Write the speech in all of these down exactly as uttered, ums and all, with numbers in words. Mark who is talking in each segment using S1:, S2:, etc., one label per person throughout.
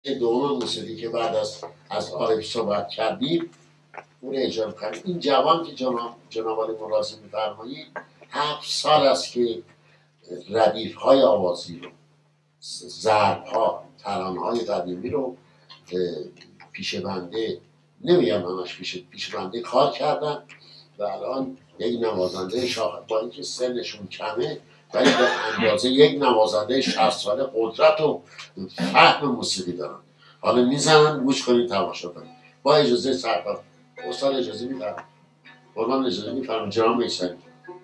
S1: دوم موسیقی که بعد از از عارف صحبت کردیم اون اجرا کردیم. این جوان که جناب جناب علی ملاحظه می‌فرمایید هفت سال است که ردیف های آوازی رو، ضرب ها، ترانه های قدیمی رو پیش بنده، نمیگم همش پیش پیش بنده کار کردن و الان یک نوازنده شاخص با اینکه سنشون کمه ولی به اندازه یک نوازنده شصت ساله قدرت و فهم موسیقی دارن. حالا میزنن گوش کنید تماشا کنید. با اجازه سرکار استاد اجازه میدم، قربان اجازه میفرمایید جناب میثمی.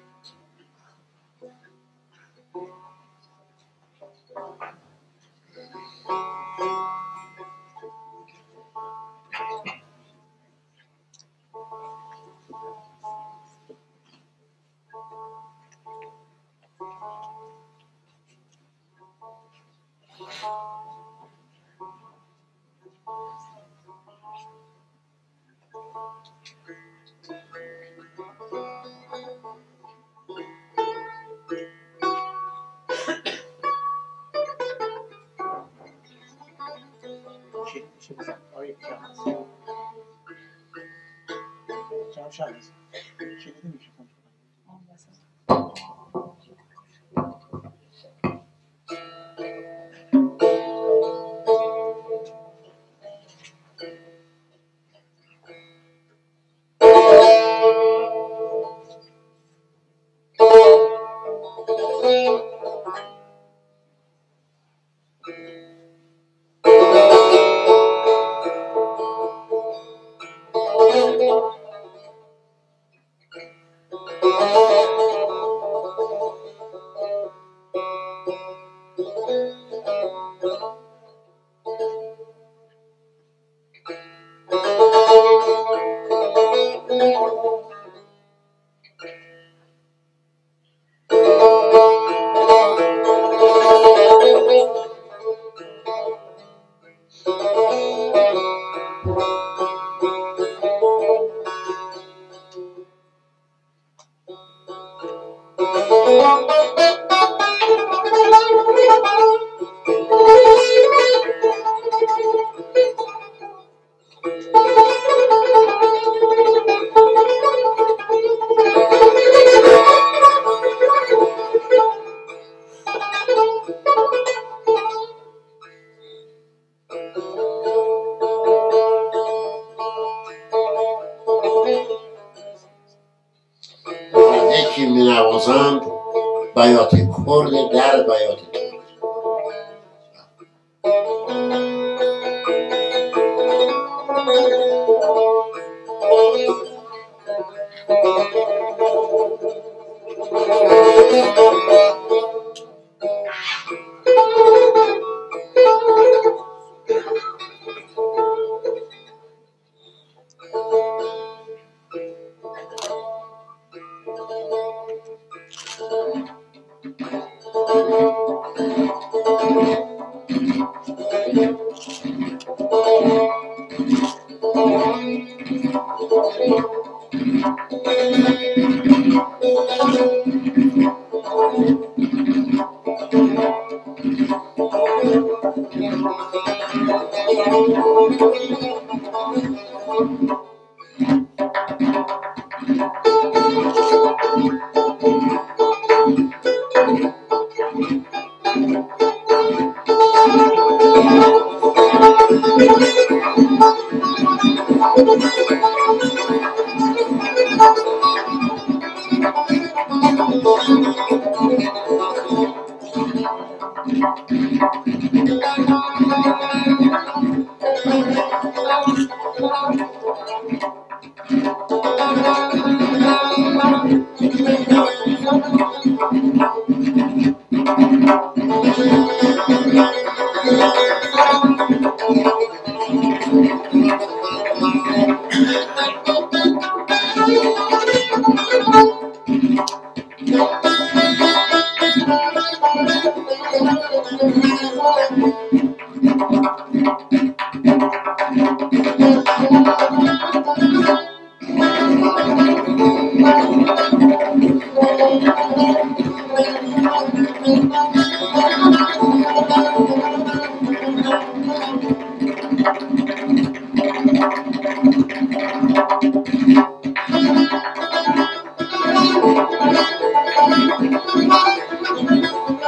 S1: یکی می نوازند بیات کرد در بیات ترک.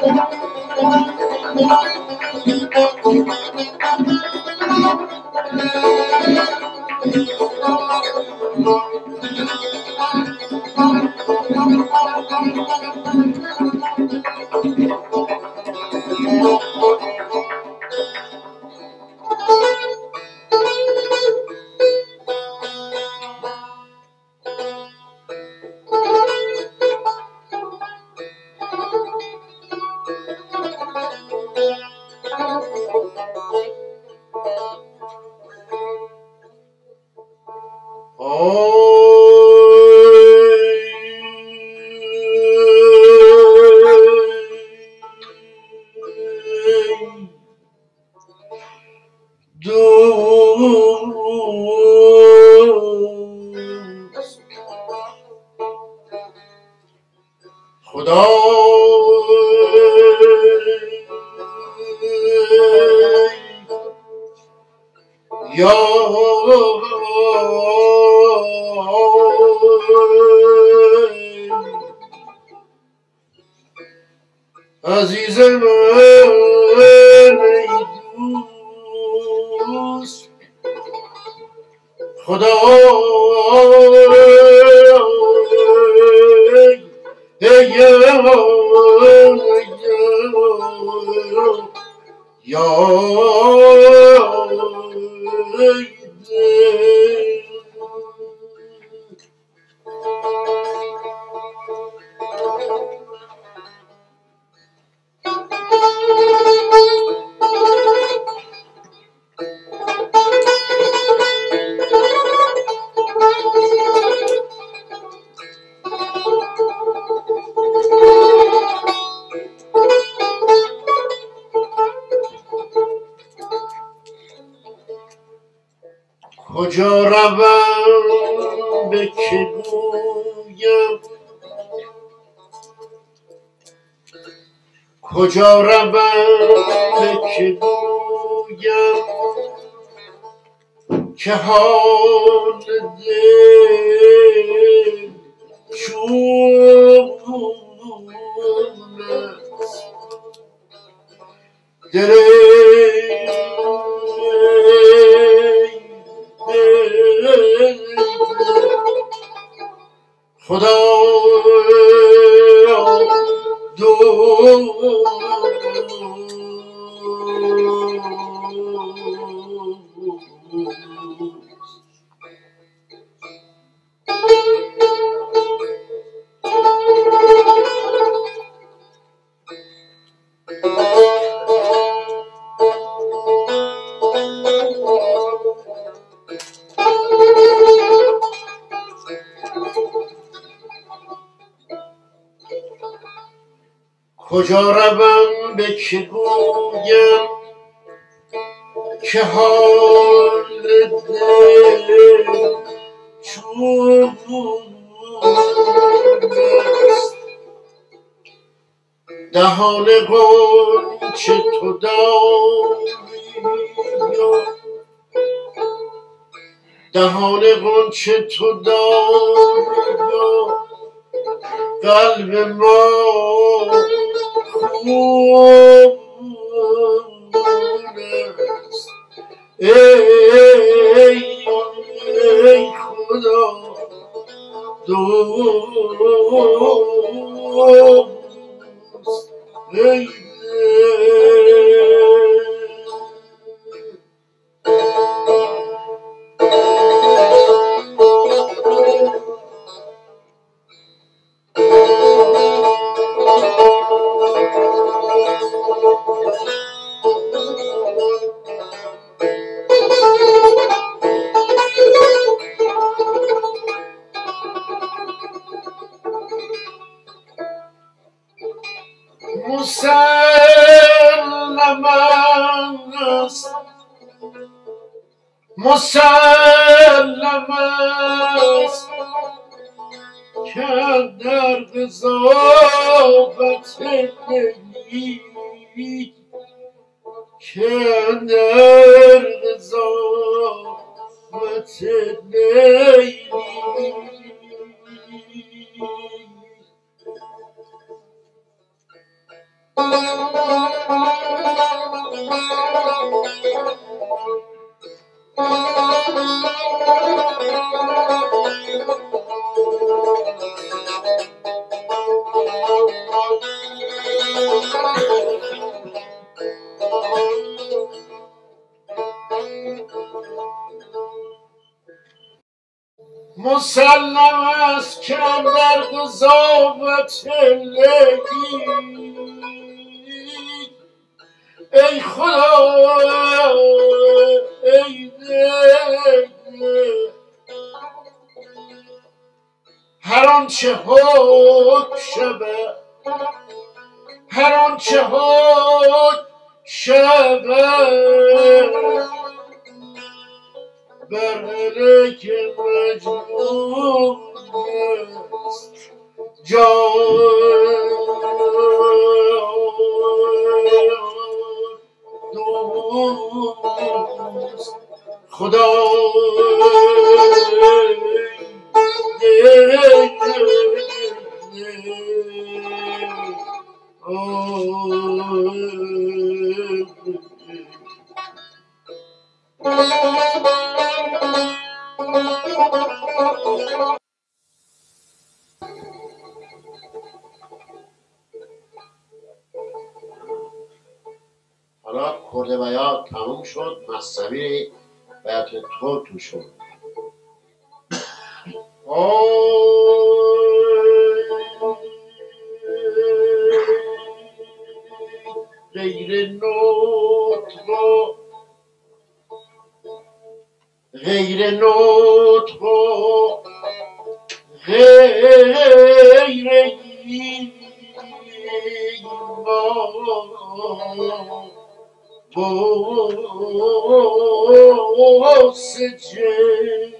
S1: خدا یا عزیز من ای دوست خدا ای یا کجا روم به که گویم کجا روم به که گویم که حال دل چون است دل خدا دوست کجا روم به که گویم که حال دل چون است دهان غنچه تو داری دهان غنچه تو داری قلب ما خون است ای ای خدا دوست ای مسلم است مسلم است که در قضاوت دلی که در قضاوت دلی مسلم است که در قضاوت لگی ای خدا ای ده هر آنچه حکم شود هر آنچه حکم شود بر علیک مجنون است جان دوست خدا حالا کرده بیات تموم شد، مصنوی بیات تو تو شد. غیر نطق و غیر نطق و غیر ایمان بسجه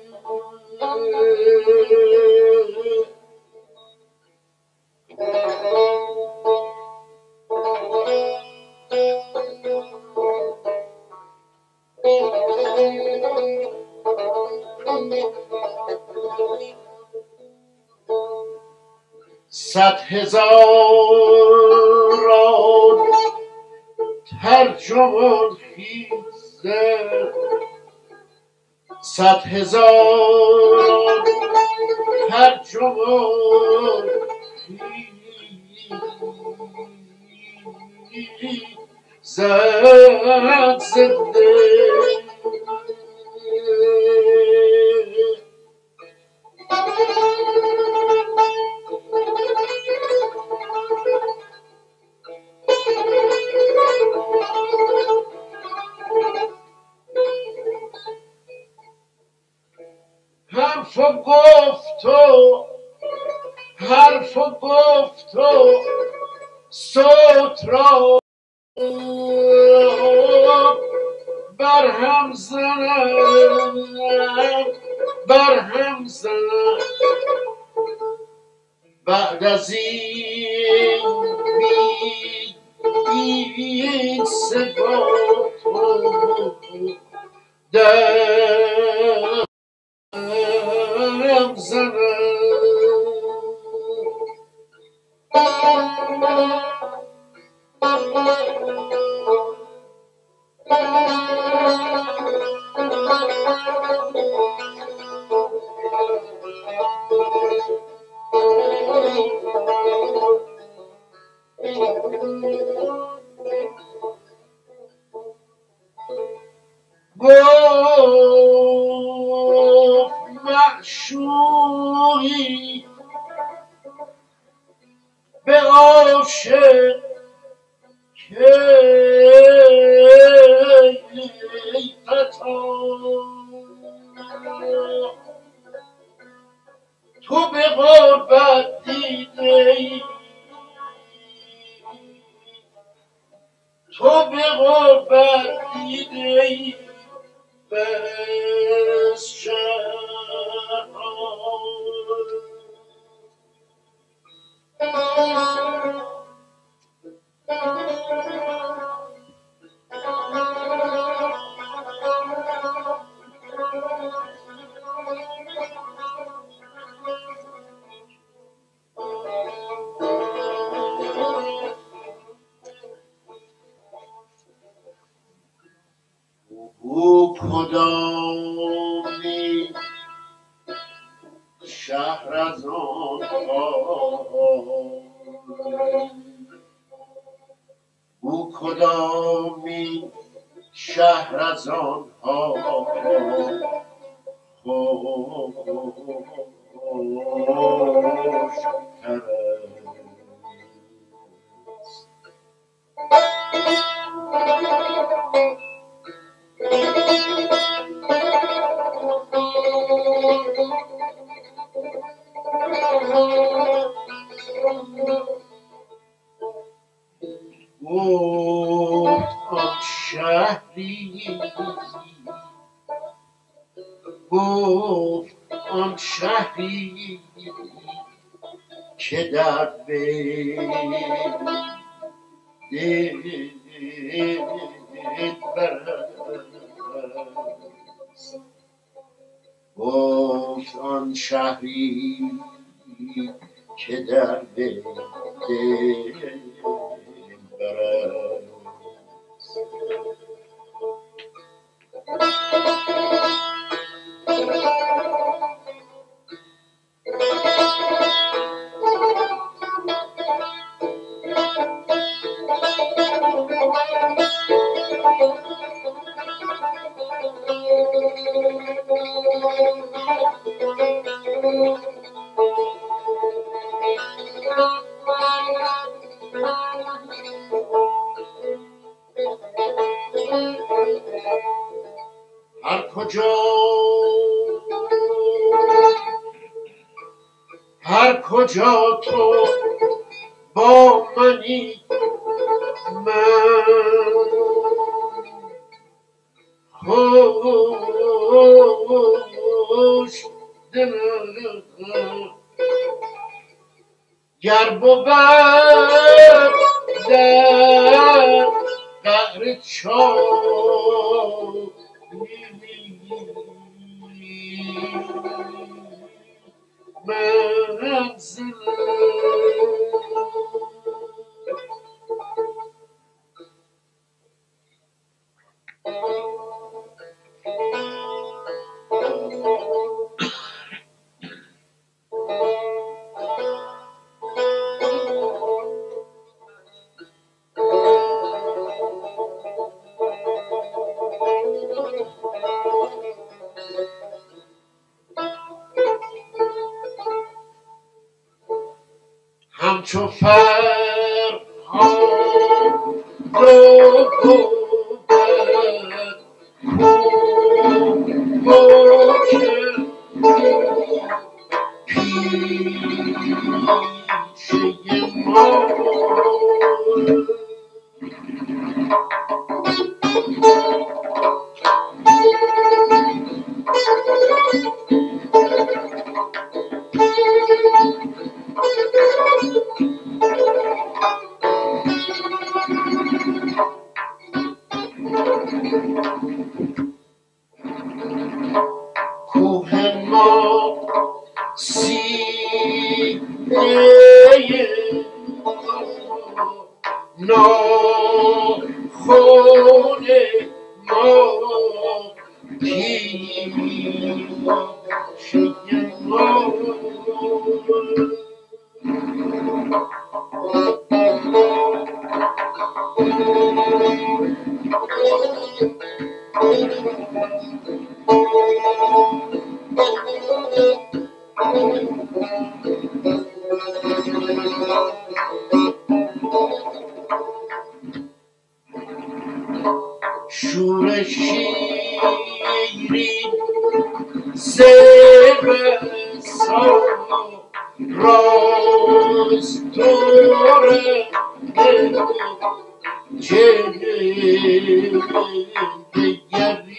S1: صد هزاران ترجمان خیزد صد هزاران ترجمان خیزد زنده حرف و گفت و حرف و گفت و صوت را بر هم زنم بر هم زنم بعد از این بی این ثبات و درم زنم گفت معشوقی به عاشق که ای فتا تو به غربت دیده ای تو به غربت دیده ای بس شهر او کدامی شهر از آنها او کدامی شهر از آنها خوشتر گفت آن شهری گفت آن شهری که در دل برست گفت آن شهری که در دل برست هر کجا هر کجا تو با منی من خوش دلم گر بود در قعر چاه منزل همچو فرهاد و گوبر کوکر پیشه ما کوه ما سینه ناخن ما پیشه ما شور شیرین زبر راستوره جلوه دگری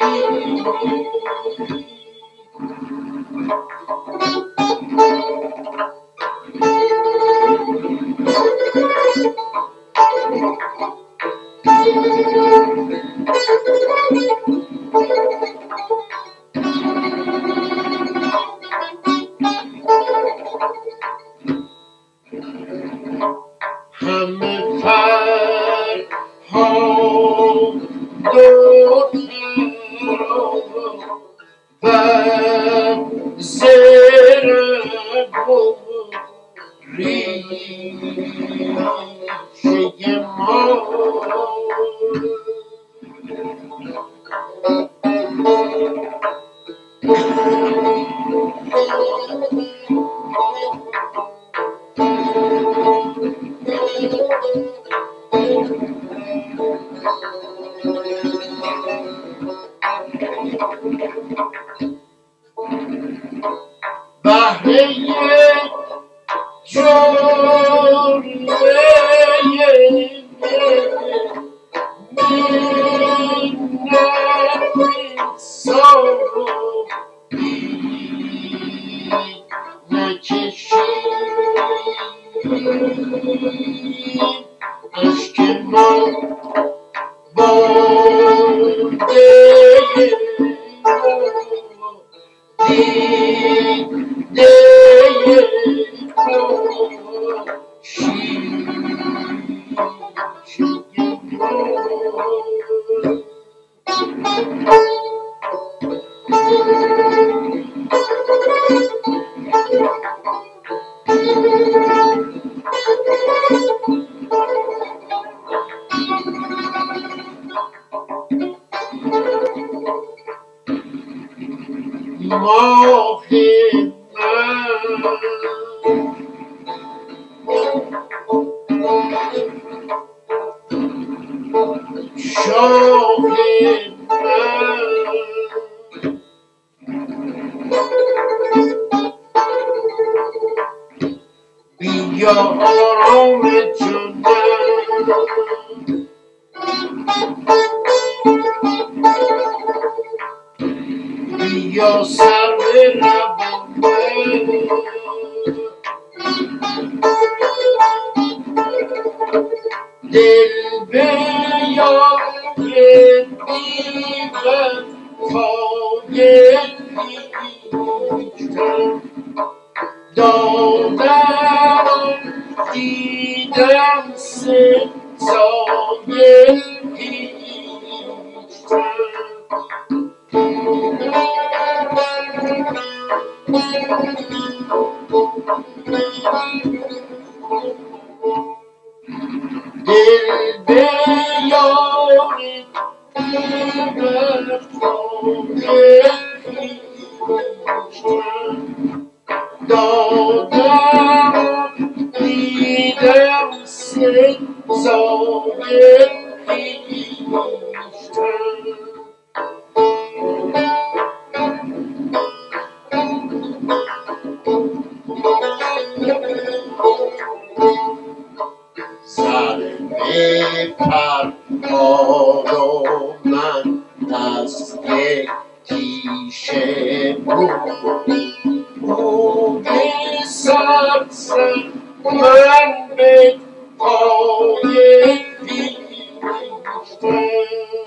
S1: همه فرهاد و ترا و زرق و ریشه ما بهره جلوه منت صافی نکشید اشک ما باده دیده ماه من شاه من بیا آرام جانم بیا سر لبم دل به یاد دیدم پای پیچم دادم دیدم ستای دل به یار دیگر خویشتن دادم دیدم سزای خویشتن ضربه فرهاد و من از یک تیشه بود او به سرسن من به پای پیشتن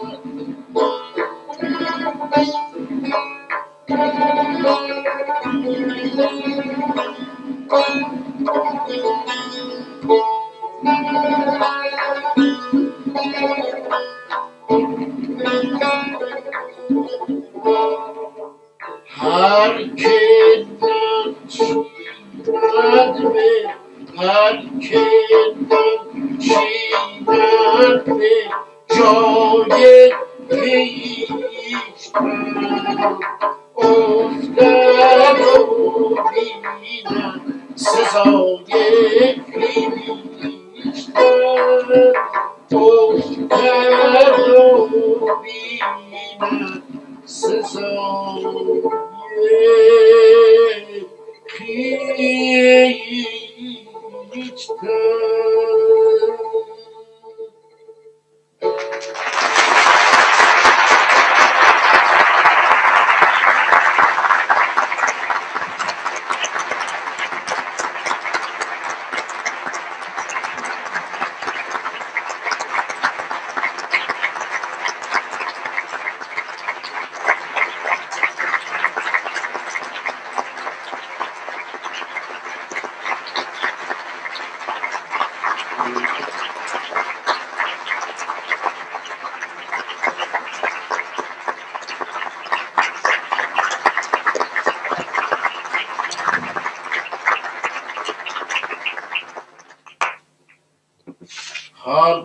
S1: هر که ننشیند به هر که ننشیند به جای خویشتن افتد و بیند سزای خویشتن افتد و بیند سزای خویشتن. حال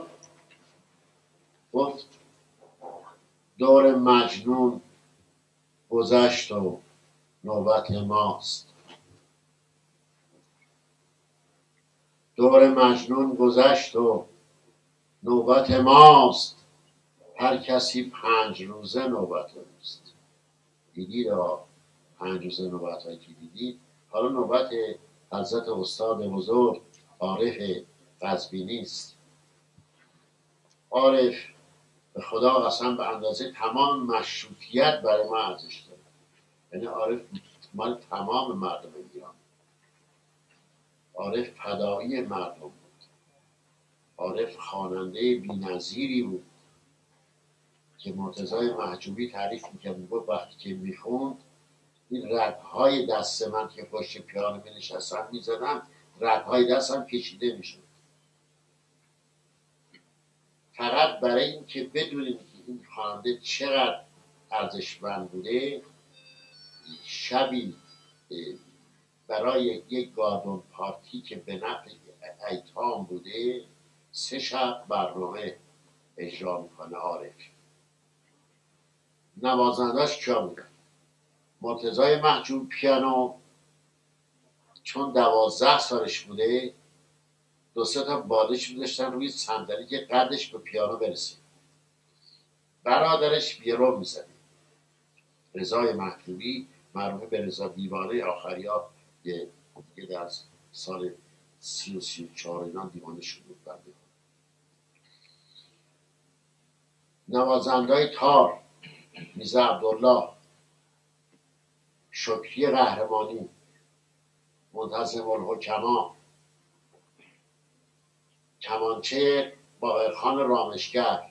S1: گفت دور مجنون گذشت و نوبت ماست. دور مجنون گذشت و نوبت ماست. هر کسی پنج روزه نوبت اوست. دیدید ها، پنج روزه نوبت هایی که دیدید. حالا نوبت حضرت استاد بزرگ عارف قزوینی است. عارف به خدا قسم به اندازه تمام مشروطیت برای ما ارزش داره. یعنی عارف مال تمام مردم ایران. عارف فدایی مردم بود. عارف خواننده بی‌نظیری بود که مرتضی محجوبی تعریف میکرد، میگفت وقتی که میخوند این رگهای دست من که پشت پیانو می نشستم میزدم، رگهای دستم کشیده میشد. فقط برای اینکه بدونیم که این خواننده چقدر ارزشمند بوده، شبی برای یک گاردون پارتی که به نفع ایتام بوده سه شب برنامه اجرا میکنه عارف. نوازندش کیا بودن؟ مرتضی محجوب پیانو، چون دوازده سالش بوده دو سه تا بالش می‌ذاشتن روی صندلی که قدش به پیانو برسه. برادرش ویولن میزده، رضای محجوبی معروف به رضا دیوانه. آخریا یه یه در سال سی و سی و چهار اینا دیوانه شد بود. بنده نوازندهای تار میرزا عبدالله، شکری قهرمانی، منتظم الحکما، کمانچه باقرخان رامشگر،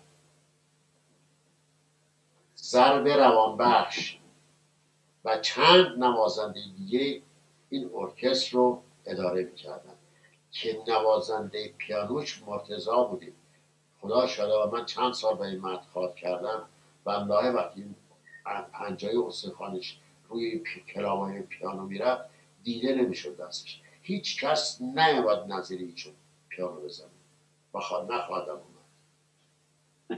S1: ضرب روانبخش و چند نوازنده دیگه این ارکستر رو اداره میکردن که نوازنده پیانوش مرتضی بوده. خدا شده من چند سال به این مرد کار کردم و الله وقتی پنجای استخوانش روی کلامای پیانو میرفت دیده نمیشد دستش. هیچ کس نیامد نظیر ایشون پیانو بزنه و نخواهدم اومد.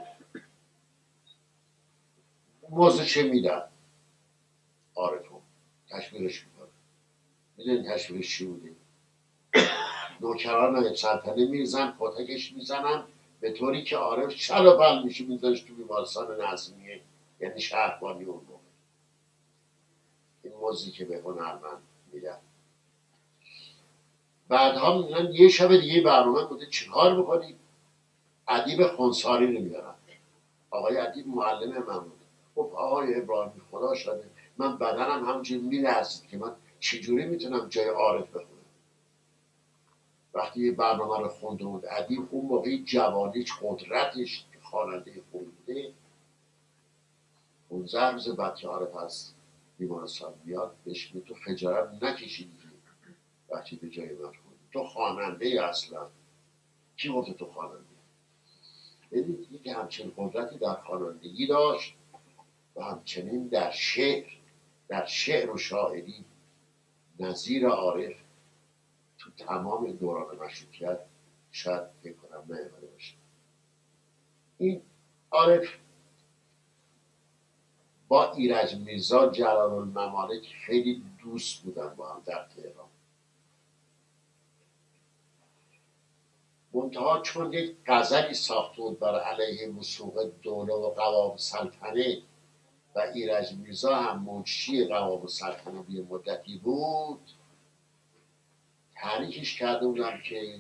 S1: موضوع چه میدن؟ عارفون تشویقش میکنه. میدونی تشویقش چی بوده؟ نوکران نایب سلطنه میرزن کتکش میزنن به طوری که عارف چل و بل میشه میذاشت تو بیمارستان نظمیه، یعنی شهربانی اون موقع. این موضوعی که به هنرمند میدن. بعدها میدونن یه شب دیگه برنامه بوده چیکار بکنید؟ ادیب خونساری رو میارن. آقای ادیب معلم من بود. گفت آقای ابراهیمی خدا شده من بدنم همونجور میلرزید که من چجوری میتونم جای عارف بخونم. وقتی برنامه رو خونده بود ادیب، اون موقعی جوانیش قدرتش خواننده خوبی بوده، پونزده روز بعد که عارف از بیمارستان بیاد بهش میگه تو خجالت نکشیدی وقتی به جای من خوندی، تو خواننده اصلا. کی گفت تو خواننده؟ ببینید که همچنین قدرتی در خوانندگی داشت و همچنین در شعر در شعر و شاعری نظیر عارف تو تمام دوران مشروطیت شاید فکر کنم نیامده باشه. این عارف با ایرج میرزا جلال الممالک خیلی دوست بودن با هم در تهران. منتها چون یک غزلی ساخته بود برای علیه وثوق دوله و قوام سلطنه و ایرج میرزا هم منشی قوام سلطنه یه مدتی بود، تحریکش کرده بودن که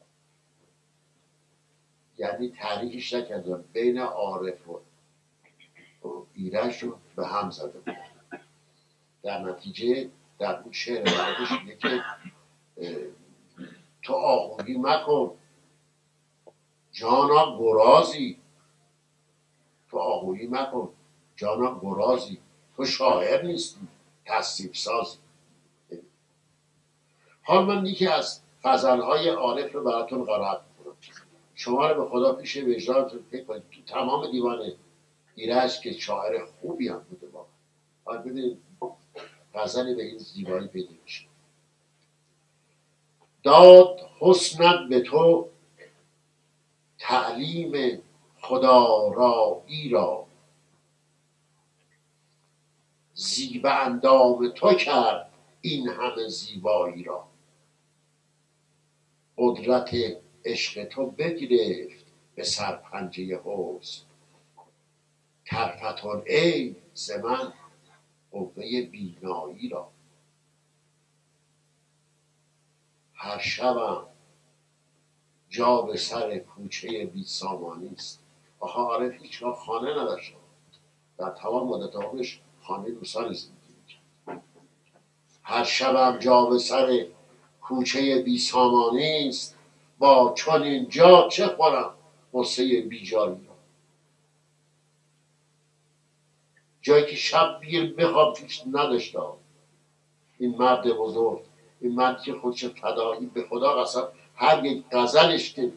S1: یعنی تحریکش نکردن بین عارف و ایرج رو به هم زده بود. در نتیجه در اون شعر عارفش میگه که تو آخوندی مکن جانا گرازی، تو آهویی مکن جانا گرازی، تو شاعر نیستی تصنیف سازی. حال من یکی از غزلهای عارف رو براتون قرائت میکنم، شما رو به خدا پیش وجدانتون فکر کنید. تو تمام دیوان ایرج که شاعر خوبی هم بوده واقعا. حال ببینید غزلی به این زیبایی پیدا میشه. داد حسنت به تو تعلیم خدارایی را، زیبا اندام تو کرد این همه زیبایی را. قدرت عشق تو بگرفت به سرپنجه حسن، طرفت ای ز من قوه بینایی را. هر شبم جا به سر کوچه بی سامانی است. آخه عارف هیچگاه خانه نداشت، در تمام مدت عمرش خانه دوستانی زندگی میکرد. هر شبم جا به سر کوچه بی سامانی است، با چون اینجا چه خورم قصه بیجاری را. جایی که شب بیر بخواب توش نداشته. این مرد بزرگ، این مرد که خودش فدایی به خدا قسم هر یک غزلش که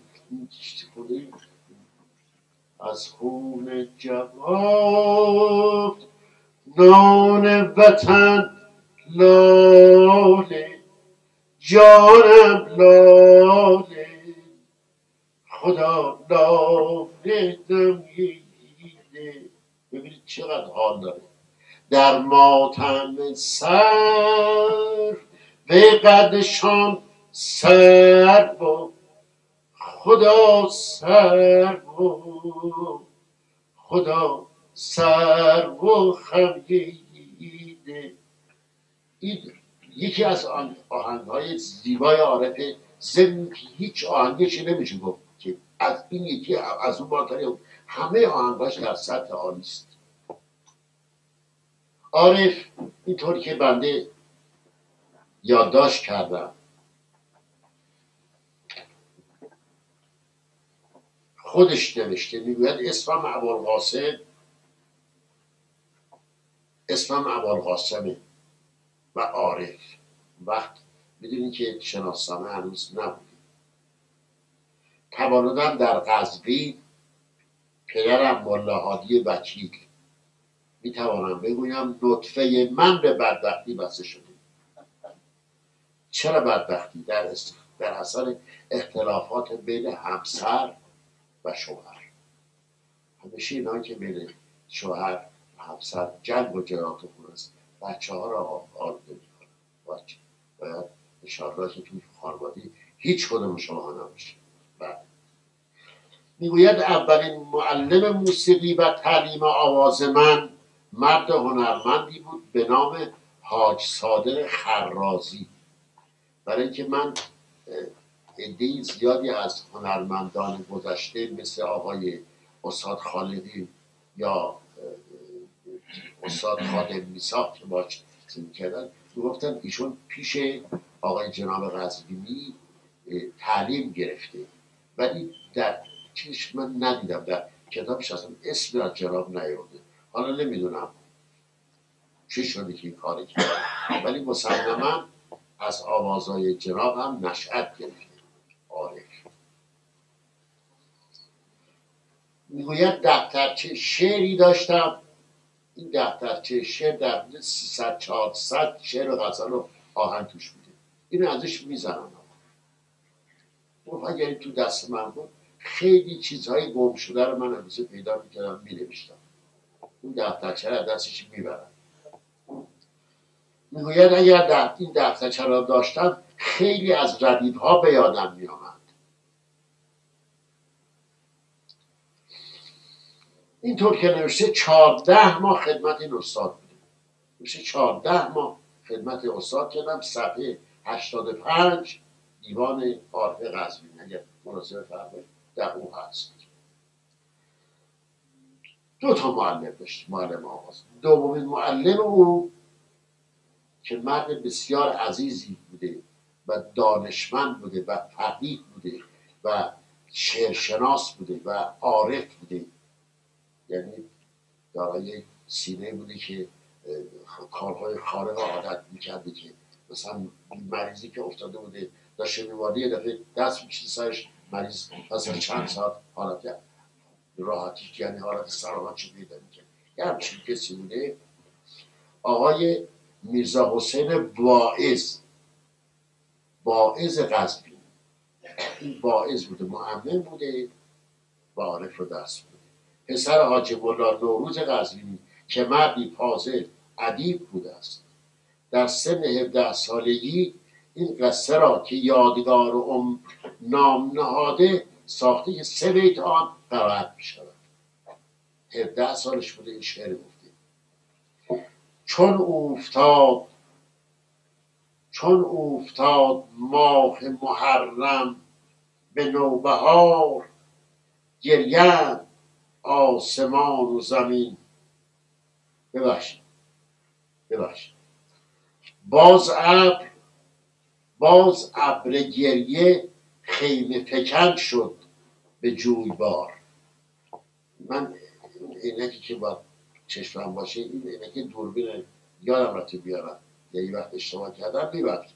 S1: از خون جواد نان وطن لاله، جانم لاله، خدا لاله دمیده. ببینید چقدر حال داره. در ماتم سر به قدشان سر با خدا سر و خدا سر و خمیده. این یکی از آهنگ‌های زیبای عارف ضمن که هیچ آهنگش نمیشه گفت که از این یکی از اون بالاتر. همه آهنگاش در سطح عالی است. عارف اینطور که بنده یادداشت کردم خودش نوشته، میگوید اسمم ابوالقاسم، اسمم ابوالقاسمه و عارف. وقت میدونی که شناسنامه هنوز نبود. تولدم در قزوین، پدرم ملا هادی وکیل. میتوانم بگویم نطفه من به بدبختی بسته شده. چرا بدبختی؟ در, است... در اثر اختلافات بین همسر و شوهر. همیشه اینا که بین شوهر و همسر جنگ و جنات و خون است، بچه ها را آلوده میکنن. باید باید انشاءالله که توی خانوادی هیچ کدوم شما نباشه. بعد میگوید اولین معلم موسیقی و تعلیم آواز من مرد هنرمندی بود به نام حاج صادق خرازی. برای اینکه من عده زیادی از هنرمندان گذشته مثل آقای استاد خالقی یا استاد خادم میساق که باش زندگی کردن میگفتن ایشون پیش آقای جناب قزوینی تعلیم گرفته، ولی در چیزش من ندیدم، در کتابش اصلا اسمی از جناب نیاورده. حالا نمیدونم چی شده که این کاری کرده، ولی مسلما از آوازهای جناب هم نشأت گرفته. عارف میگوید دفترچه شعری داشتم. این دفترچه شعر در حدود سیصد چهارصد شعر و غزل و آهنگ توش بوده. اینو ازش میزنم. اگر تو دست من بود خیلی چیزهای گم شده رو من امروزه پیدا میکردم مینوشتم. اون دفترچه رو دستش میبرم. میگوید اگر در این دفترچه را داشتم خیلی از ردیفها به یادم میامد. اینطور که نوشته چهارده ماه خدمت این استاد بودیم. نوشته چهارده ماه خدمت استاد کردم. صفحه هشتاد و پنج دیوان عارف قزوین اگر مناسبه فرمایید در اون هست. دو تا معلم داشت. معلم آواز. دومین معلم او که مرد بسیار عزیزی بوده و دانشمند بوده و فقیه بوده و شعرشناس بوده و عارف بوده، یعنی دارای سینه بوده که کارهای خارق عادت میکرده، که مثلا مریضی که افتاده بوده داشته میمارده یه دفعه دست میکشید سرش، مریض مثلا چند ساعت حالت راحتی یعنی حالت سلامت چه پیدا میکرد. یه همچین کسی بوده. آقای میرزا حسین واعظ، واعظ قزوین. این واعظ بوده، معلم بوده و عارف رو دست بوده. پسر حاج ملا نوروز قزوینی که مردی فاضل ادیب بوده است. در سن هفده سالگی این قصه را که یادگار و نام نهاده ساخته که سه بیت آن قرائت می شود. هفده سالش بوده این شعر گفته: چون اوفتاد چون اوفتاد ماه محرم به نوبهار، گریند آسمان و زمین. ببخشید ببخشید باز ابر باز ابر گریه خیمه فکن شد به جویبار. من اینکی که با چشمم باشه، این اینکی دوربین یادم را تو بیارم، یه وقت اشتباه کردم ببخشید.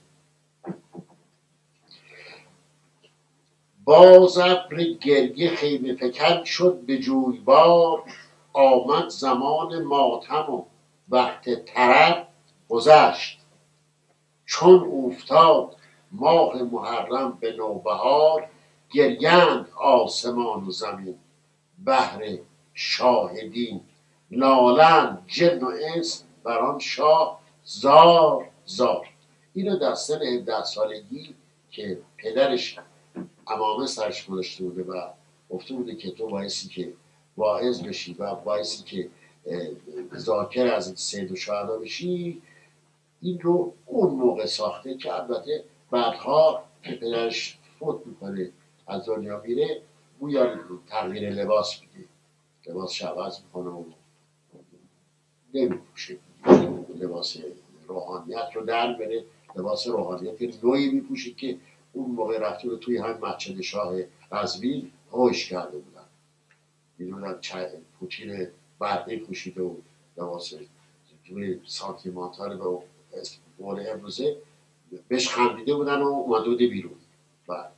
S1: باز ابر گریه خیمه فکن شد به جویبار، آمد زمان ماتم و وقت طرب گذشت. چون اوفتاد ماه محرم به نوبهار، گریند آسمان و زمین بهر شاهدین. نالند جن و انس بر آن شاه زار زار. اینو در سن هفده سالگی که پدرش عمامه سرش گذاشته بوده و گفته بوده که تو بایستی که واعظ بشی و بایستی که ذاکر از سید و شهدا بشی، این رو اون موقع ساخته که البته بعدها که پدرش فوت میکنه از دنیا میره، گویا تغییر لباس میده، لباس عوض میکنه و نمیپوشه، لباس روحانیت رو در بره، لباس روحانیت نوعی میپوشه که اون موقع رفته رو توی هم مسجد شاه قزوین هوش کرده بودن، میدونم پوتین برقی پوشیده و لباس توی سانتیمانتال به قول امروزه بهش خندیده بودن و اومده بوده بیرون. بعد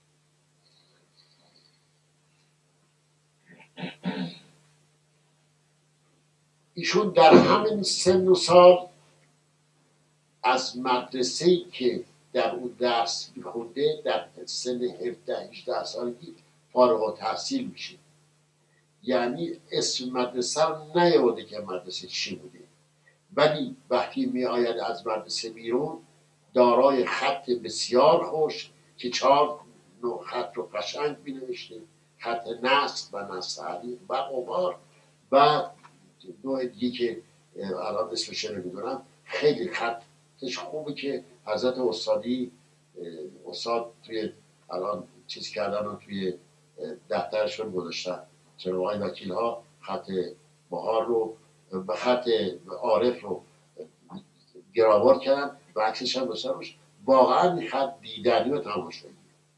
S1: ایشون در همین سن و سال از مدرسه‌ای که در اون درس میخونده در سن هفده هجده سالگی فارغ التحصیل میشه. یعنی اسم مدرسه رو نیاورده که مدرسه چی بوده، ولی وقتی می آید از مدرسه بیرون دارای خط بسیار خوش که چهار نوع خط رو قشنگ می نوشته، خط نصب و نصحلی و قمار، و نوع دیگه که الان اسمش نمیدونم، خیلی خطش خوبه که حضرت استادی استاد توی الان چیز کردن و توی دفترشون گذاشتن، چرا آقای وکیل ها خط بهار رو به خط عارف رو گراوار کردن و عکسش هم بسر روش، واقعا این خط دیدنی و تماشایی.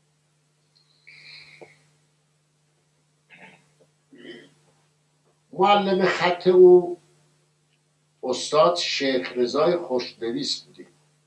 S1: معلم خط او استاد شیخ رضای خوشنویس بوده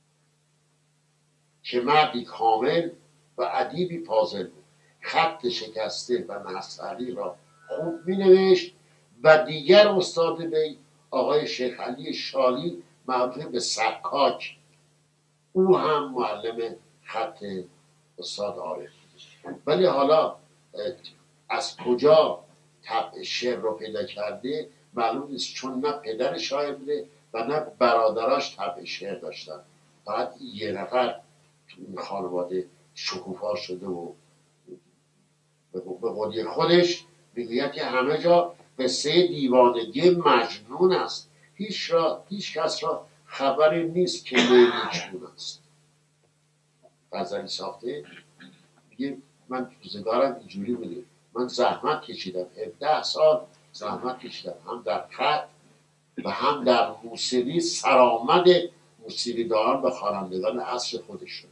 S1: که مردی کامل و ادیبی فاضل بود. خط شکسته و نصحلی را خوب می نوشت. و دیگر استاد وی آقای شیخ علی شالی معروف به سکاک، او هم معلم خط استاد عارف بود. ولی حالا از کجا طبع شعر رو پیدا کرده معلوم نیست، چون نه پدر شاعر بوده و نه برادراش طبع شعر داشتن. فقط یه نفر تو این خانواده شکوفا شده و به قولی خودش میگوید که همه جا قصه دیوانگی مجنون است، هیچ را هیچ کس را خبری نیست که لیلی چون است. غزلی ساخته میگه من روزگارم اینجوری بوده، من زحمت کشیدم، هفده سال زحمت کشیدم، هم در خط و هم در موسیقی. سرآمد موسیقی داران به خوانندگان عصر خودش شده.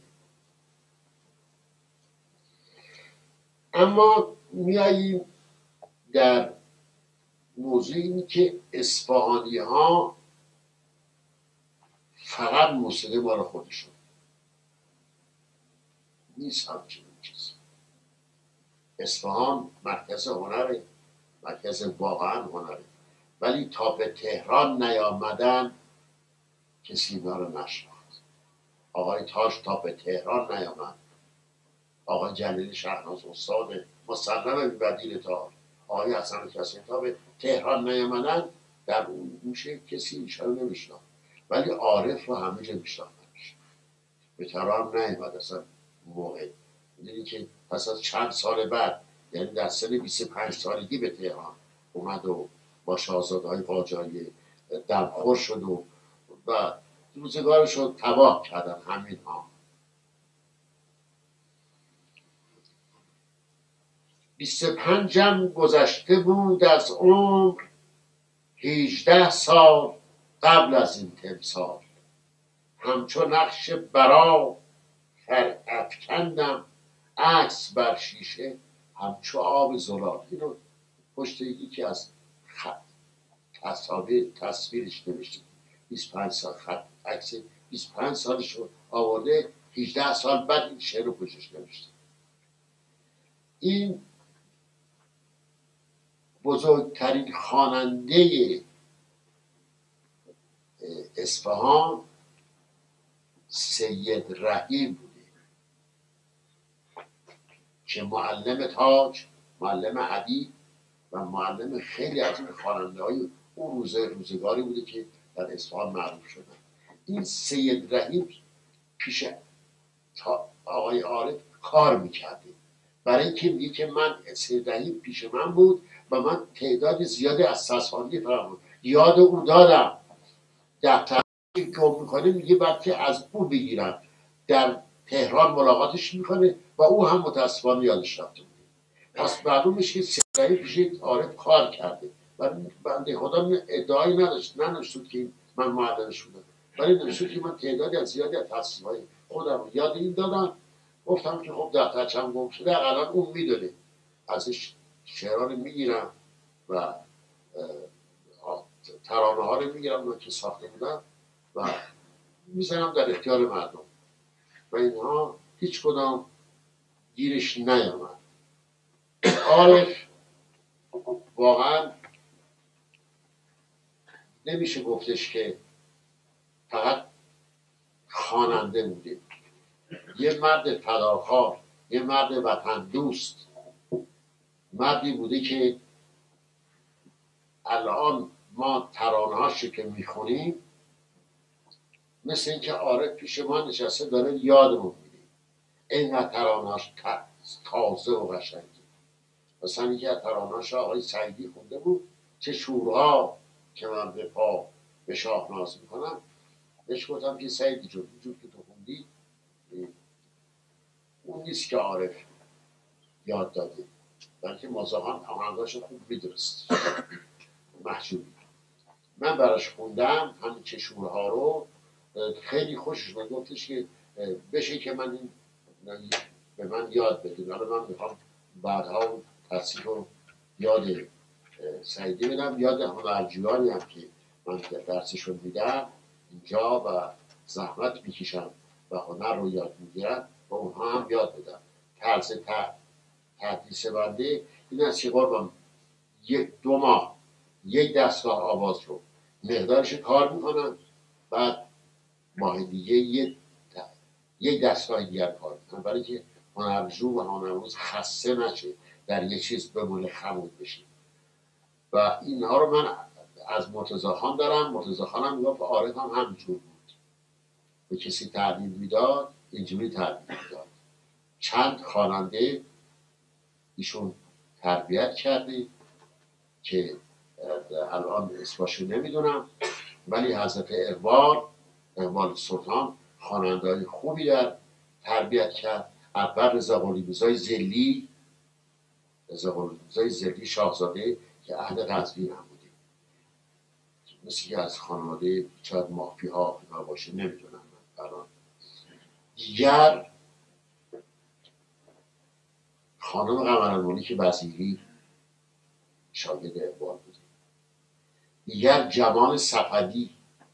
S1: اما میاییم در موضوع اینی که اصفهانی ها فقط موسیقی مال خودشون نیست، همچنین چیز. اصفهان مرکز هنره، مرکز واقعا هنره، ولی تا به تهران نیامدن کسی اینا رو نشناخت. آقای تاش تا به تهران نیامد، آقای جلیل شهناز استاد مصنم بدیل تار، آقای حسن کسی تا به تهران نیامدن، در اون گوشه کسی ایشان رو نمیشناخت، ولی عارف رو همه جا میشناختنش. به تهران نیامد اصلا موقع. دیدی که پس از چند سال بعد، یعنی در سن بیست و پنج سالگی به تهران اومد و با شاهزاده‌های قاجاری دمخور شد و و روزگارش رو تباه کردن همین ها. بیست و پنجم گذشته بود از عمر، هیجده سال قبل از این تمثال. همچو نقش برا فر افکندم، عکس بر شیشه همچو آب زلال. اینو پشت یکی از خط تصاویر تصویرش نوشته. بیست و پنج سال خط عکس بیست و پنج سالش رو آورده، هجده سال بعد این شعر رو پشتش نوشته. این بزرگترین خواننده اصفهان سید رحیم بوده که معلم تاج، معلم ادیب و معلم خیلی از این خواننده های اون روز روزگاری بوده که در اصفهان معروف شدن. این سید رحیم پیش آقای عارف کار میکرده، برای اینکه میگه که من سید رحیم پیش من بود و من تعداد زیادی از ساسانی فرامون یاد او دارم. دفتر که میکنه میگه بعد که از او بگیرم، در تهران ملاقاتش میکنه و او هم متاسفانه یادش رفته بوده. پس معلوم میشه که سید رحیم پیش عارف کار کرده و بنده خدا ادعایی نداشت نداشت که من معلمش بودم، ولی نوشته که من تعدادی از زیادی از تصمیم‌های خودم یاد این دادم. گفتم که خب دفترچم گم شده، الان اون میدونه، ازش شعرها رو میگیرم و ترانه ها رو میگیرم که ساخته بودم و میزنم در اختیار مردم و اینها هیچ کدام گیرش نیامد. عارف واقعا نمیشه گفتش که فقط خواننده بوده، یه مرد فداکار، یه مرد وطن دوست، مردی بوده که الان ما ترانه‌هاشو که میخونیم مثل اینکه عارف پیش ما نشسته داره یادمون میده، اینقدر ترانه‌هاش تازه و قشنگه. مثلا اینکه از ترانه‌هاش آقای سعیدی خونده بود، چه شورها که من به پا به شاهناز میکنم. بهش گفتم که سعیدی جون اینجور که تو خوندی اون نیست که عارف یاد داده، بلکه مازاغان آهنگاش خوب میدرست محجوبی. من براش خوندم همین چه شورها رو، خیلی خوشش من گفتش که بشه که من این به من یاد بدیم. حالا من میخوام بعدها تصیح رو یاد سعیدی بدم، یاد هنرجویانی هم که من درسشون میدم اینجا و زحمت میکشم و هنر رو یاد میگیرم و اونها هم یاد بدم. طرز تدریس بنده این است که قربان یک دو ماه یک دستگاه آواز رو مقدارش کار میکنم، بعد ماه دیگه یک یک دستگاه دیگر کار میکنم، برای که هنرجو و هنرموز خسته نشه، در یک چیز بمونه خمود بشه. و اینها رو من از مرتضی خان دارم. مرتضی خان هم میگفت عارف هم همینجور بود، به کسی تعلیم میداد اینجوری تعلیم میداد. چند خواننده ایشون تربیت کرده که الان اسمشو نمیدونم، ولی حضرت اقبال اقبال سلطان خواننده‌های خوبی در تربیت کرد. اول رضا قلی‌میرزای زلی رضا قلی‌میرزای زلی شاهزاده که اهل قزوین هم بوده، مثل که از خانواده شاید مافی ها باشه نمیدونم من الان. دیگر خانم قمرالملک وزیری شاگرد اقبال بوده. دیگر جوان صفدی،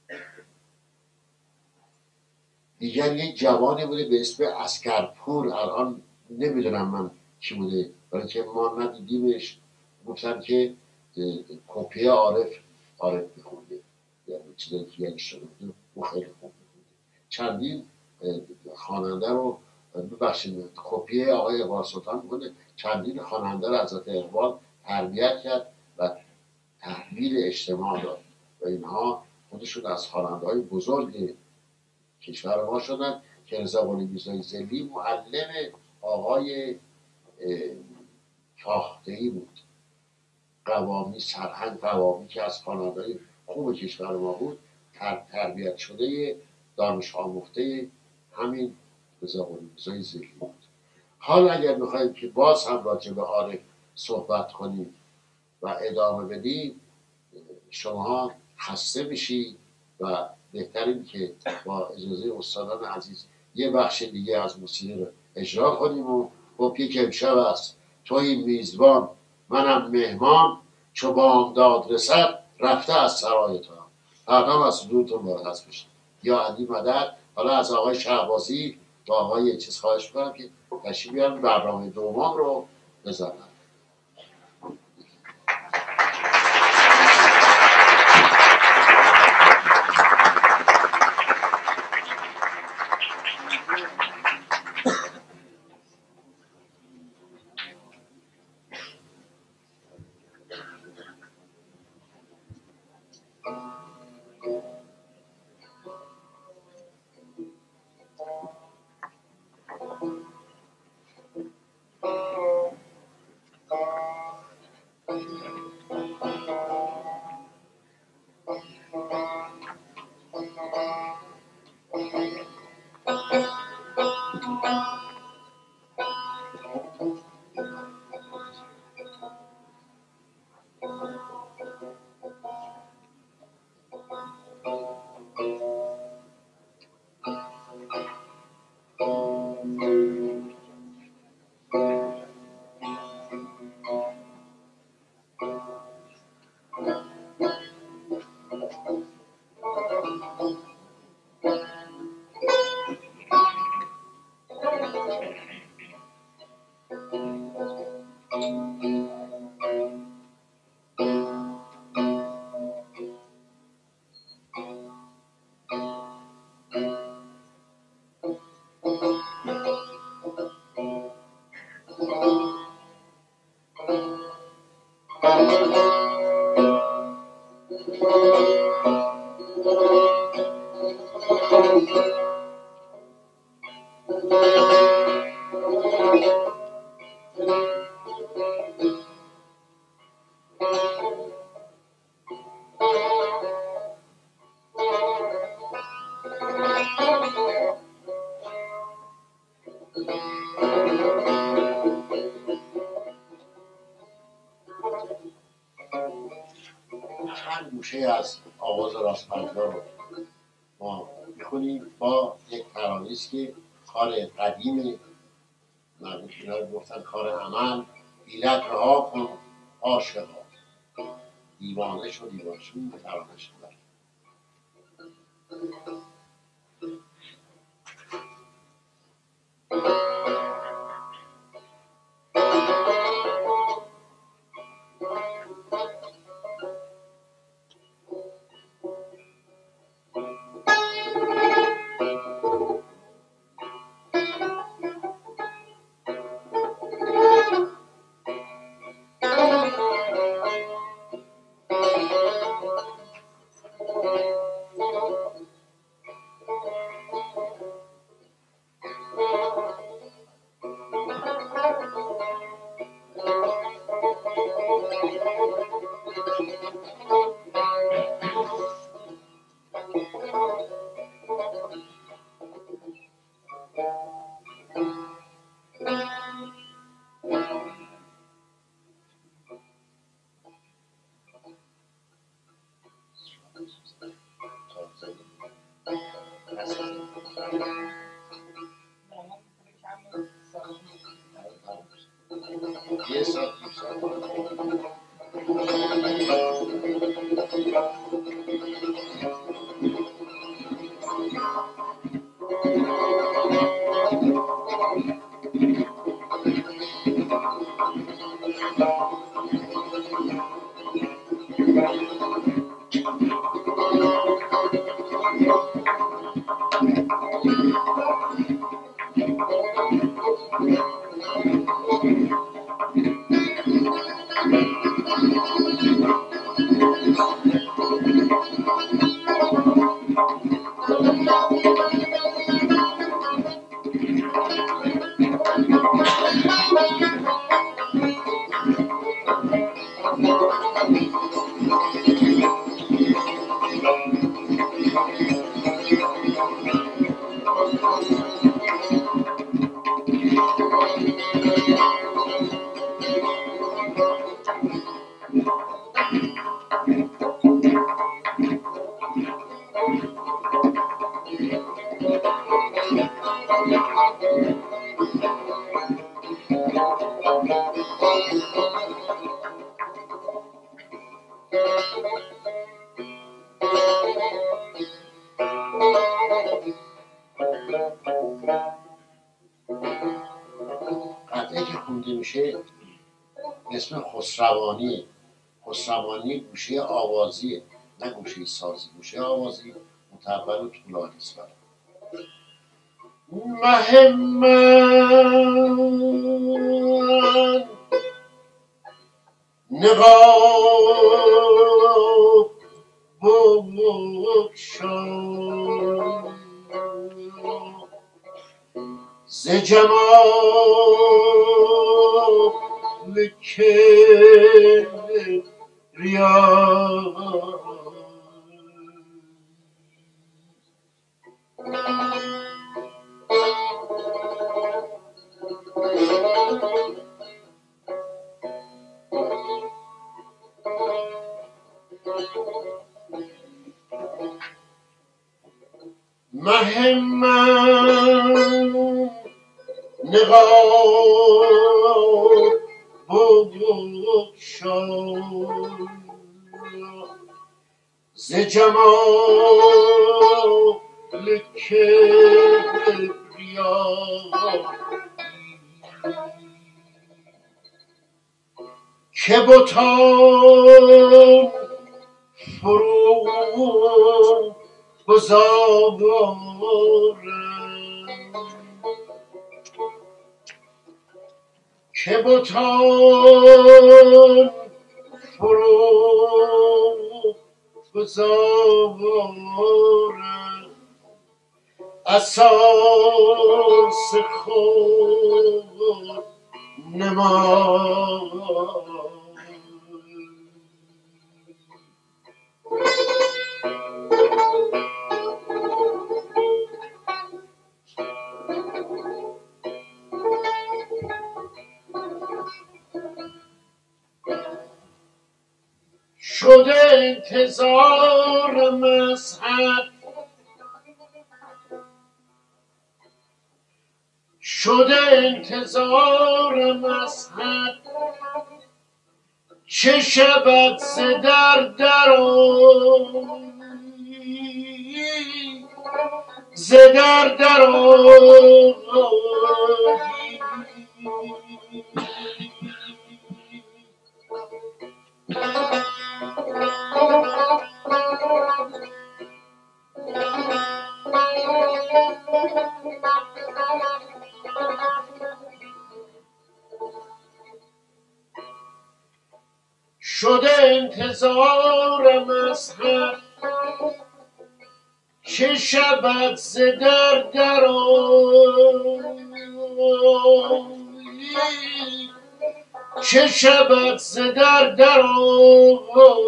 S1: دیگر یک جوانی بوده به اسم اسکرپور، الان نمیدونم من کی بوده، برای که ما ندیدیمش. گفتن که کپی عارف عارف میخونده، یعنی چیزایی که یعنی شده بوده او خیلی خوب میخونده. چندین خواننده رو ببخشید کپی آقای اقبال سلطان میکنه، چندین خواننده رو حضرت اقبال تربیت کرد و تحویل اجتماع داد و اینها خودشون از خواننده های بزرگ کشور ما شدن که رضا قلی‌میرزای زلی معلم آقای فاخته‌ای بود. قوامی سرهنگ قوامی که از خانواده خوب کشور ما بود تر تربیت شده دانش آموخته همین رضا قلی رضای ذهنی بود. حال اگر میخوایم که باز هم راجع به عارف صحبت کنیم و ادامه بدیم شما خسته بشید و بهترین که با اجازه استادان عزیز یه بخش دیگه از موسیقی رو اجرا کنیم و با پیک امشب است توی میزبان منم مهمان چو بامداد رسد رفته از سرای تو فردا از حضورتون مرخص بشید. یا علی مدد. حالا از آقای شهبازی با آقای چیز خواهش کنم که تشریف بیارن برنامه دوم رو بزنن. چند گوشه از آواز راست پنجا رو ما میخونیم با یک ترانیست که کار قدیم مردم اینا گفتن کار عمل بیلت رها کن عاشقا دیوانه شو دیوانه شو این ترانه شد. یه ساعت قطعه که خونده میشه اسم خسروانی. خسروانی گوشه آوازیه، نه گوشه سازی. گوشه آوازی متول و طولانی است. مه من نقاب بگشا ز جمال کبریا مه من نقاب بگشا ز جمال کبریا که بتان فرو گذارم که بتان فرو گذارم اساس خود نما شده انتظار مذهب شده انتظار مذهب چه شبت ز در درآیی ز در درآیی شده انتظار مذهب چه شبت ز در درآیی چه شبت ز در درآیی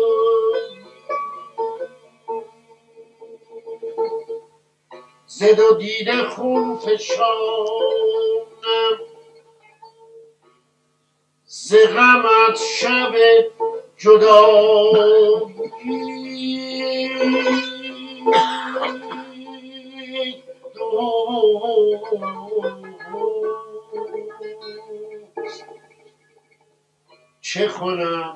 S1: ز دو دیده خون فشانم ز غمت شب جدایی چه کنم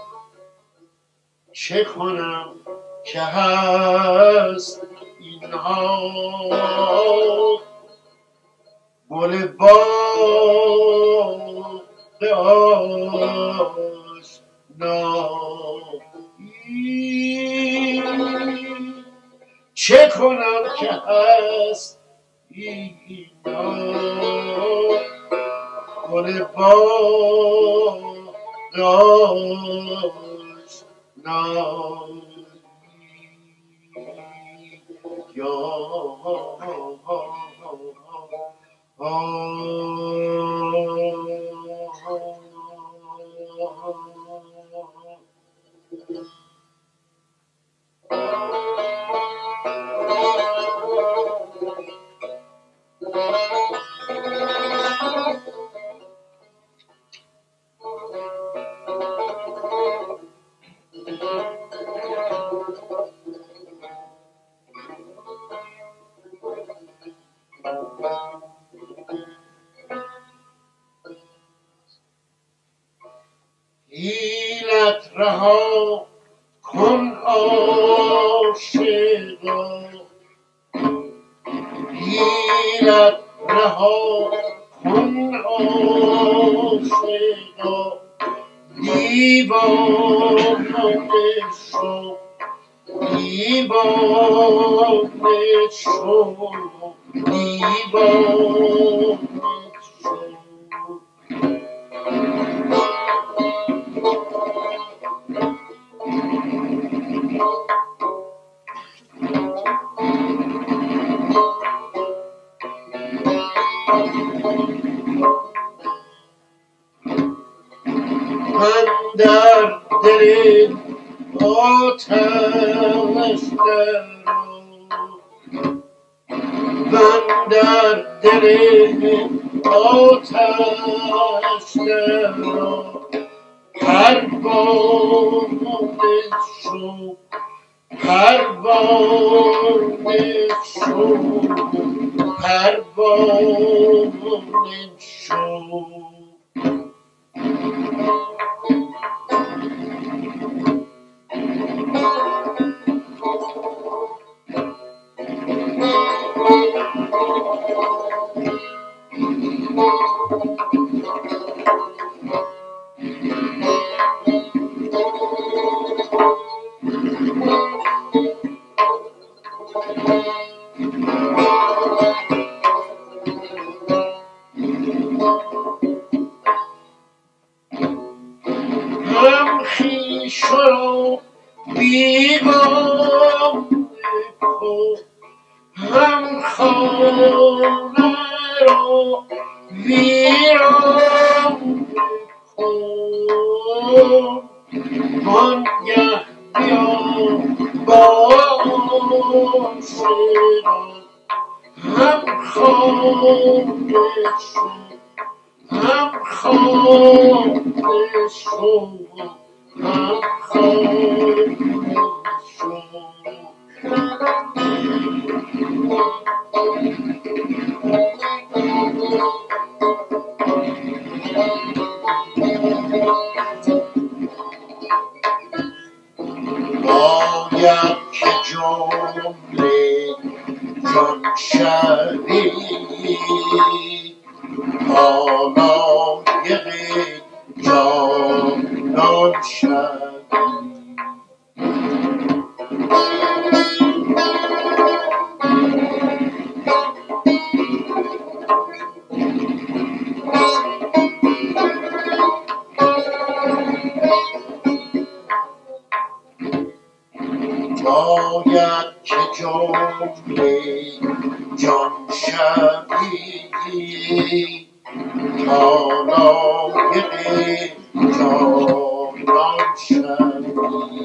S1: چه کنم که هست اینها گل باغ آشنایی چه کنم که هست اینا گل باغ آشنایی کن عاشقا گیرد رها کن عاشقا دیوانه شو دیوانه شو دیوانه شو من در دل آتش درآ من در دل آتش درآ پروانه شو پروانه شو پروانه شو هم خویش را بیگانه کن هم خانه را ویرانه کن وانگه بیا با عاشقان هم خانه شو هم خانه شو هم خانه شو باید که جمله جان شوی پالایق جانان شوی باید که جمله جان شوی پالایق جانان شوی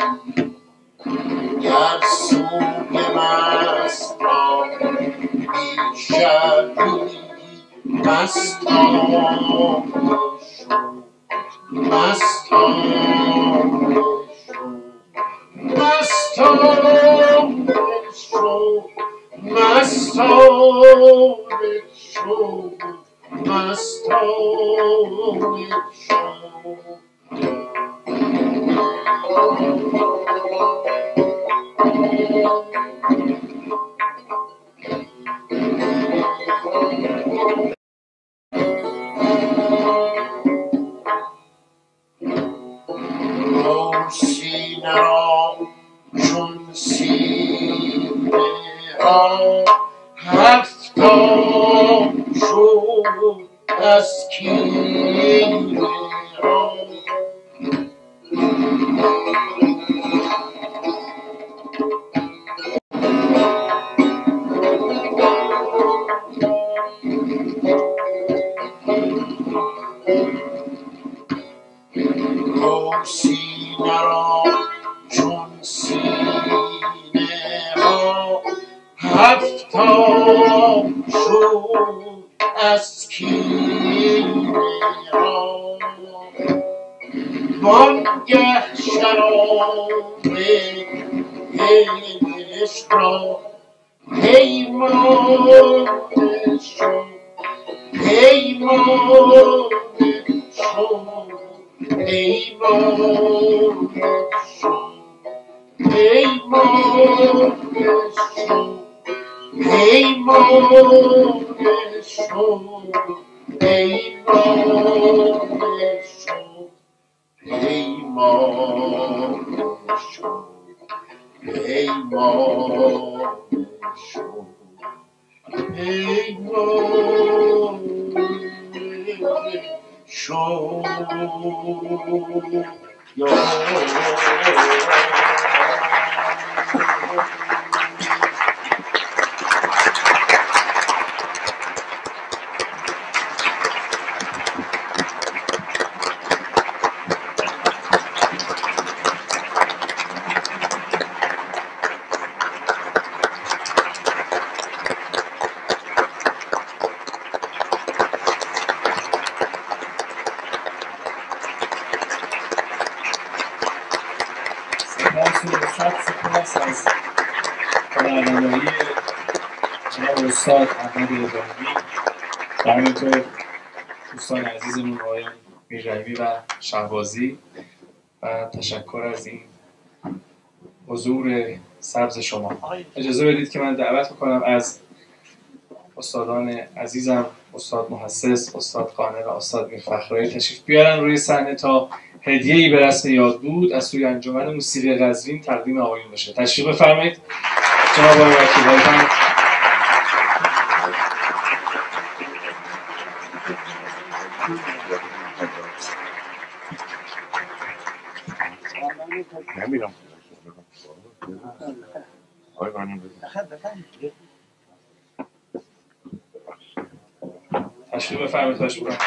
S1: گر سوی مستان می شوی مستانه شو مستانه شو مستانه شو مستانه شو مستانه شو سینه را چون سینه ها هفتاد شد از کینه ها سینه را چون سینه ها هفتاد شد از کینه ها وانگه شراب عشق را پیمانه شو پیمانه شو پیمانه شو پیمان شو پیمان شو پیمان شو پیمان شو پیمان شو پیمان شو یا
S2: از هنرنمایی جناب استاد احمد ابراهیمی و همینطور دوستان عزیزمون آقایان میرروی و شهبازی و تشکر از این حضور سبز شما. اجازه بدید که من دعوت بکنم از استادان عزیزم، استاد محسس، استاد قانع و استاد میرفخرایی تشریف بیارن روی صحنه تا هدیه‌ای به رسم یاد بود از سوی انجمن موسیقی قزوین تقدیم آقایون بشه. تشریف بفرمایید جناب آقای وکیل.
S3: نمیرم آقای قانون
S2: تشریف بفرمایید. تشریف بفرمایید.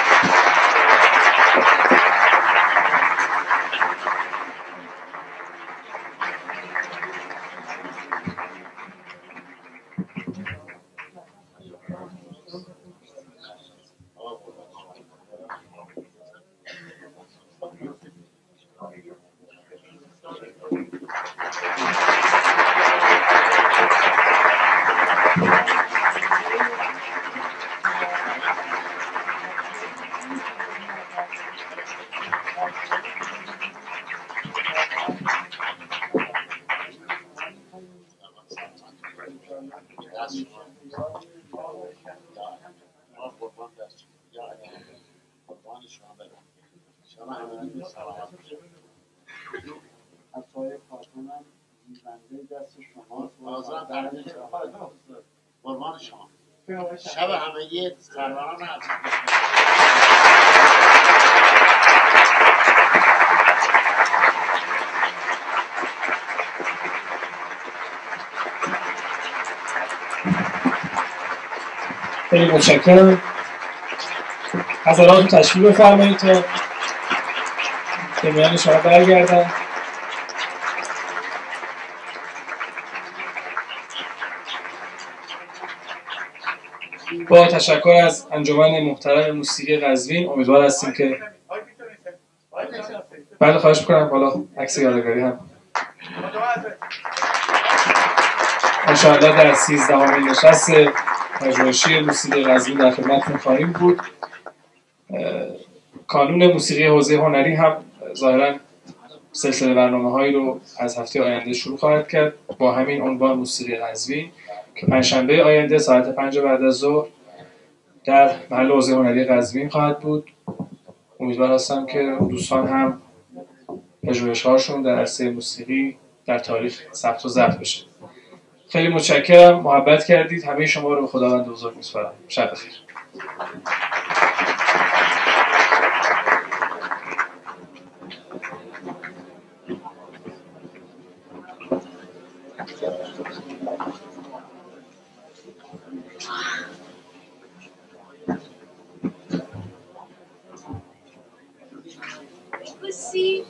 S1: قربان شما شب همگی سروران عزیز
S2: خیلی متشکرم. حضرات تشریف بفرمایید تا به میان شما برگردن. با تشکر از انجمن محترم موسیقی قزوین امیدوار هستیم که بله خواهش می‌کنم حالا عکس یادگاری هم انشاءالله در سیزدهمین نشست پژوهشی موسیقی قزوین در خدمتتون خواهیم بود. کانون موسیقی حوزه هنری هم ظاهراً سلسله برنامه‌هایی رو از هفته آینده شروع خواهد کرد با همین عنوان موسیقی قزوین که پنجشنبه آینده ساعت پنج بعد از ظهر در محل حوزه هنری قزوین خواهد بود. امیدوار هستم که دوستان هم پژوهش‌هاشون در عرصه موسیقی در تاریخ ثبت و ضبط بشه. خیلی متشکرم، محبت کردید. همه شما رو به خداوند بزرگ می‌سپارم. شب بخیر.
S4: See?